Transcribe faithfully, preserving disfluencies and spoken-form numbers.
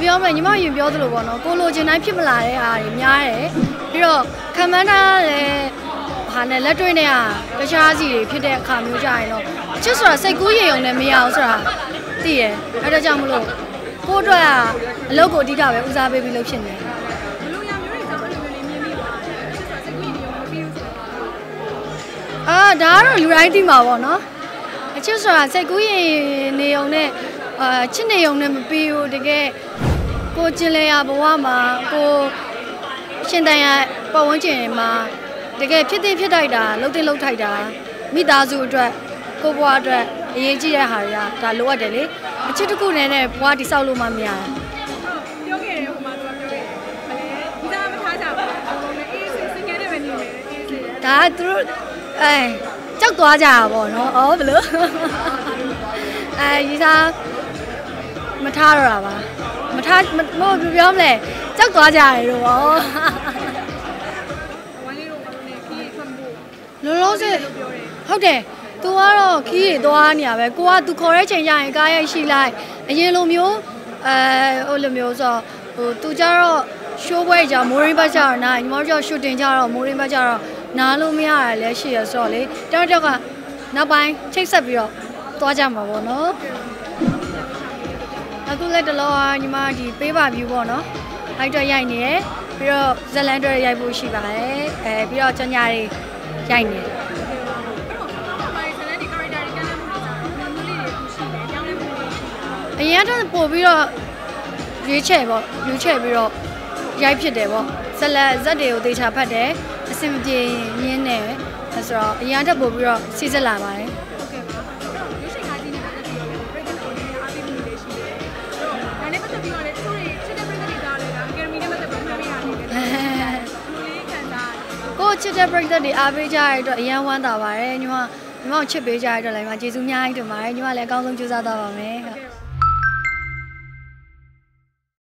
ပြောမလဲညီမရင်ပြောသလိုပေါ့နော်ကိုလိုချင်တိုင်းဖြစ်မလာတဲ့အားတွေများတယ်ပြီးတော့ခံမှန်းထားတဲ့ဟာနဲ့လက်တွေ့နဲ့ကတခြားစီတွေဖြစ်တဲ့အခါမျိုးကြရင်တော့အချစ်ဆိုတာစိတ်ကူးရင်ုံနဲ့မရအောင်ဆိုတာသိရအဲ့ဒါကြောင့်မလို့ကိုအတွက်အလုပ်ကိုအဓိကပဲဦးစားပေးပြီးလုပ်ဖြစ်နေတယ်အာဒါကတော့လူတိုင်းသိမှာပေါ့နော်အချစ်ဆိုတာစိတ်ကူးရင်နေုံနဲ့အာချစ်နေုံနဲ့မပြီးဘူးတကယ်ကိုကျင်လည်ရဘဝမှာကိုရှင်တန်ရပတ်ဝန်းကျင်မှာတကယ်ဖြစ်တဲ့ဖြစ်တိုက်တာလှုပ်တဲ့လှုပ်ထိုက်တာမိသားစုအတွက်ကိုဘဝအတွက်အရေးကြီးတဲ့ဟာတွေကဒါလိုအပ်တယ်လေအချစ်တစ်ခုနဲ့နဲ့ဘဝတိဆောက်လို့မှမရဘူးပြောခဲ့တယ်ဟိုမှာသူကပြောတယ်မလဲဒီသားမထားကြဘူးအကုန်လုံးအေးစေးစကဲနဲ့ပဲနေမယ်အေးစေးဒါသူတို့အဲကြောက်သွားကြတာပေါ့နော်အော်ဘယ်လိုအဲဒီသားမထားတော့တာပါမထားမဟုတ်ပြောမလဲကြောက်သွားကြတယ်တော့ဗောဝမ်းလေးတို့နဲ့ခီးထွက်ဖို့လုံးလုံးစေဟုတ်တယ်သူကတော့ခီးတွေသွားနေရပဲကိုကသူခေါ်တဲ့ချိန်ကျရင်ကားရိုက်ရှိလိုက်အရင်လိုမျိုးအဲဟိုလိုမျိုးဆိုဟိုသူကြတော့ရှိုးပွဲကြမိုးရင်းဘက်ကြတော့နာညီမတို့ရှူတင်ကြတော့မိုးရင်းဘက်ကြတော့နားလို့မရရလဲရှိရဆိုတော့လေတောက်တောက်ကနောက်ပိုင်းချိတ်ဆက်ပြီးတော့သွားကြမှာပေါ့နော်အခုလက်တလောကညီမဒီပေးပါဗျူပေါ့နော်အဲ့တော့ရိုက်နေရပြီးတော့ဇလန်တွေရိုက်ဖို့ရှိပါတယ်အဲပြီးတော့ကြောင်ညာတွေရိုက်နေအရင်ကပို့ပြီးတော့ရွေးချယ်ပေါ့ရွေးချယ်ပြီးတော့ရိုက်ဖြစ်တယ်ပေါ့ဇလက်ဇက်တွေကိုသေချာဖတ်တယ်အဆင်မပြေရင်းနေဆိုတော့အရင်ကပို့ပြီးတော့စီးစက်လာပါတယ်ဟုတ်ကဲ့ပါရွေးချယ်ကားကြီးနဲ့ပတ်သက်ပြီးတော့ break down ကိုအားပေးမှုတွေရှိတယ်ဒါနဲ့ပတ်သက်ပြီးတော့လည်းသူတွေချစ်တဲ့ break တွေကြားလဲဒါ academy နဲ့ပတ်သက်ပြီးမှတ်ရနေတယ်လူလေးခံစားကိုချစ်တဲ့ break တွေအားပေးကြရတော့အရင်ဝမ်းသာပါတယ်ညီမညီမချစ်ပေးကြရတော့လည်းညီမကျေးဇူးအများကြီးတင်ပါတယ်ညီမလည်းအကောင်းဆုံးကြိုးစားသွားပါမယ်ဟုတ်